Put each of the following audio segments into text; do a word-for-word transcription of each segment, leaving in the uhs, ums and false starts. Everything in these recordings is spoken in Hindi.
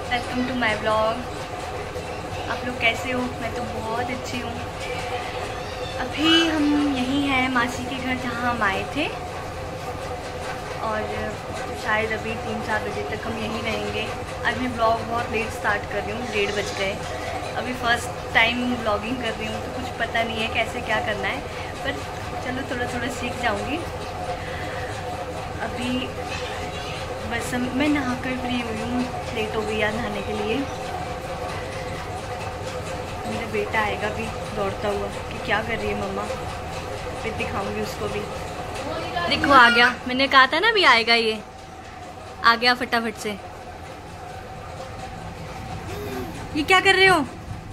Welcome to my blog. आप लोग कैसे हो? मैं तो बहुत अच्छी हूँ। अभी हम यहीं हैं मासी के घर जहाँ हम आए थे, और शायद अभी तीन चार बजे तक हम यहीं रहेंगे। आज मैं ब्लॉग बहुत लेट स्टार्ट कर रही हूँ, डेढ़ बज गए। अभी फर्स्ट टाइम ब्लॉगिंग कर रही हूँ तो कुछ पता नहीं है कैसे क्या करना है, पर चलो थोड़ा थोड़ा सीख जाऊँगी। अभी बस हम मैं नहा कर फ्री हुई हूँ, लेट हो गई यार नहाने के लिए। मेरा बेटा आएगा भी दौड़ता हुआ कि क्या कर रही है मम्मा, फिर दिखाऊंगी उसको भी। देखो आ गया, मैंने कहा था ना भी आएगा, ये आ गया फटाफट से। ये क्या कर रहे हो?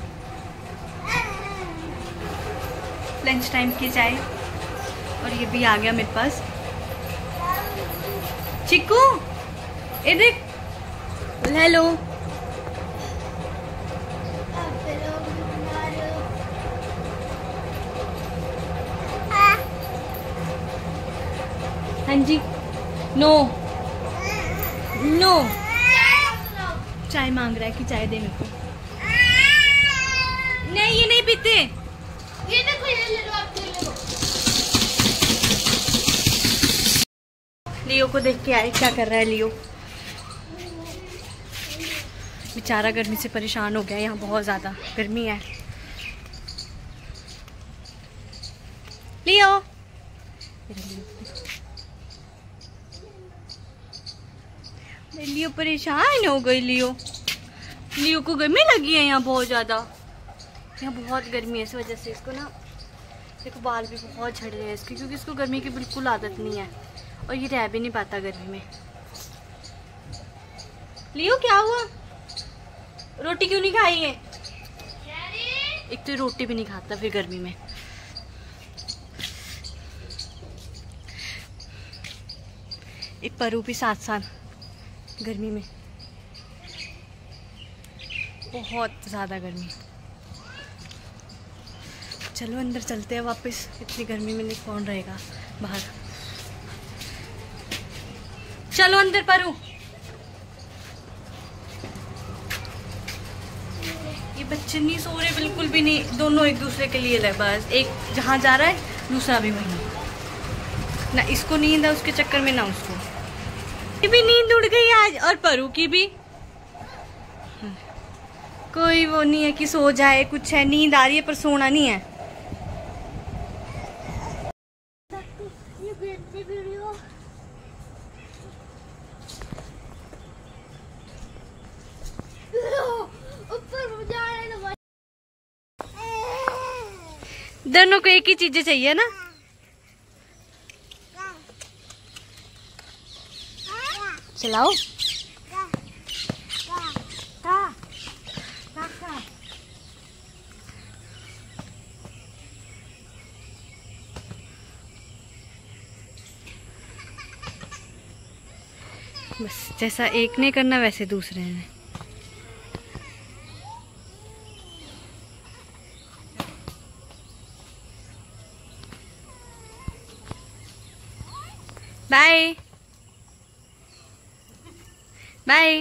लंच टाइम की चाय, और ये भी आ गया मेरे पास। चिक्कू इधर, हेलो। हाँ जी। नो नो चाय मांग रहा है कि चाय दे मेरे को। नहीं ये नहीं पीते। ये देखो, ये ले लो, आप ले लो। लियो को देख के आए, क्या कर रहा है लियो? बेचारा गर्मी से परेशान हो गया, यहाँ बहुत ज़्यादा गर्मी है। लियो लियो परेशान हो गई। लियो लियो को गर्मी लगी है यहाँ बहुत ज़्यादा। यहाँ बहुत गर्मी है, इस वजह से इसको ना, देखो बाल भी बहुत झड़ रहे हैं इसके, क्योंकि इसको गर्मी की बिल्कुल आदत नहीं है और ये रह भी नहीं पाता गर्मी में। लियो क्या हुआ? रोटी क्यों नहीं खाई है? एक तो रोटी भी नहीं खाता फिर गर्मी में। एक परू भी साथ साथ गर्मी में, बहुत ज़्यादा गर्मी। चलो अंदर चलते हैं वापस, इतनी गर्मी में नहीं कौन रहेगा बाहर। चलो अंदर परू। ये बच्चे नहीं सो रहे बिल्कुल भी नहीं, दोनों एक दूसरे के लिए बस, एक जहाँ जा रहा है दूसरा भी वहीं। ना इसको नींद है उसके चक्कर में, ना उसको। ये भी नींद उड़ गई आज, और परू की भी। कोई वो नहीं है कि सो जाए, कुछ है, नींद आ रही है पर सोना नहीं है। दोनों को एक ही चीजें चाहिए ना। चलाओ। बस जैसा एक ने करना वैसे दूसरे ने। Bye bye.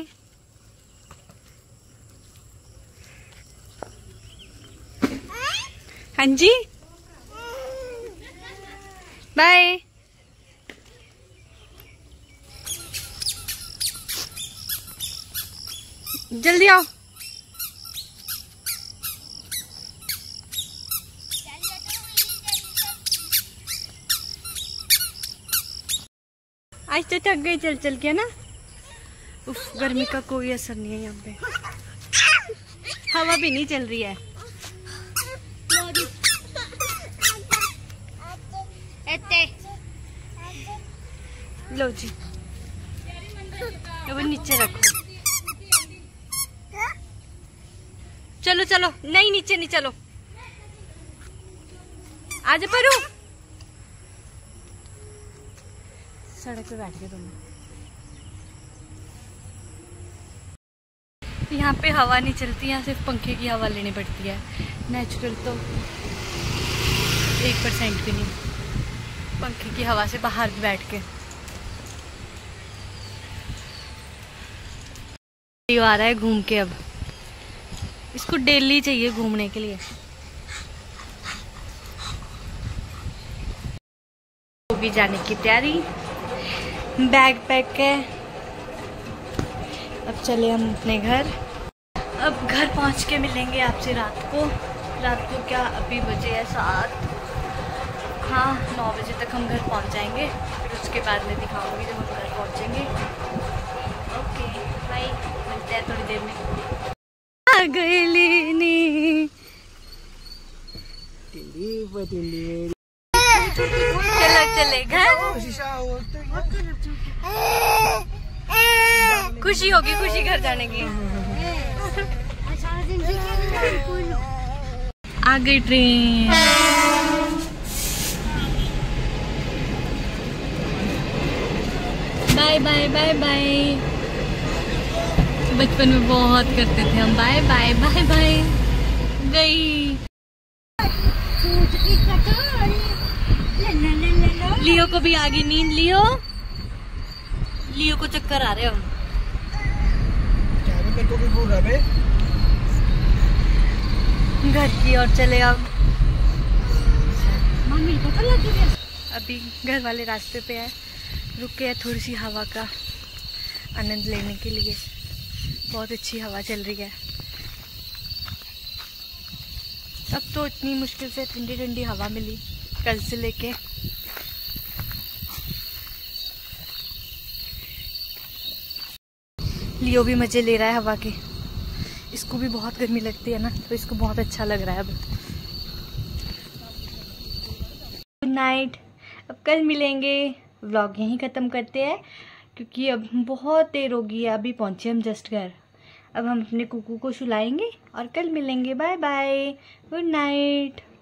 हाँ जी बाय। जल्दी आओ। आज तो थक गई चल चल के ना। उफ, गर्मी का कोई असर नहीं है यहाँ पे, हवा भी नहीं चल रही है। लो जी, वो नीचे रखो। चलो चलो, नहीं नीचे नहीं, चलो आज परू। सड़क पे बैठ के तुम। यहाँ पे हवा नहीं चलती, यहाँ सिर्फ पंखे की हवा लेनी पड़ती है। नेचुरल तो एक परसेंट भी नहीं, पंखे की हवा से बाहर बैठ के। लियो आ रहा है घूम के। अब इसको डेली चाहिए घूमने के लिए। वो भी जाने की तैयारी, बैग पैक है। अब चले हम अपने घर। अब घर पहुंच के मिलेंगे आपसे रात को। रात को क्या, अभी बजे है सात, हाँ नौ बजे तक हम घर पहुंच जाएंगे। फिर उसके बाद मैं दिखाऊंगी जब हम घर पहुंचेंगे। ओके बाय, मिलते हैं थोड़ी देर में। आ गई लीनी, चलो चले घर। खुशी होगी, खुशी घर जाने की। आ गई train. Bye bye bye bye. बचपन में बहुत करते थे हम बाय बाय बाय बाय। गई। लियो को भी आ गई नींद। लियो लियो को चक्कर आ रहे हो। घर की ओर चले अब। मम्मी को तो लग गया। अभी घर वाले रास्ते पे है, रुके हैं थोड़ी सी हवा का आनंद लेने के लिए। बहुत अच्छी हवा चल रही है। अब तो इतनी मुश्किल से ठंडी ठंडी हवा मिली कल से लेके। लियो भी मजे ले रहा है हवा के। इसको भी बहुत गर्मी लगती है ना, तो इसको बहुत अच्छा लग रहा है अब। गुड नाइट, अब कल मिलेंगे। व्लॉग यहीं ख़त्म करते हैं क्योंकि अब बहुत देर हो गई है। अभी पहुँचे हम जस्ट घर। अब हम अपने कुकू को सुलाएंगे और कल मिलेंगे। Bye bye, good night.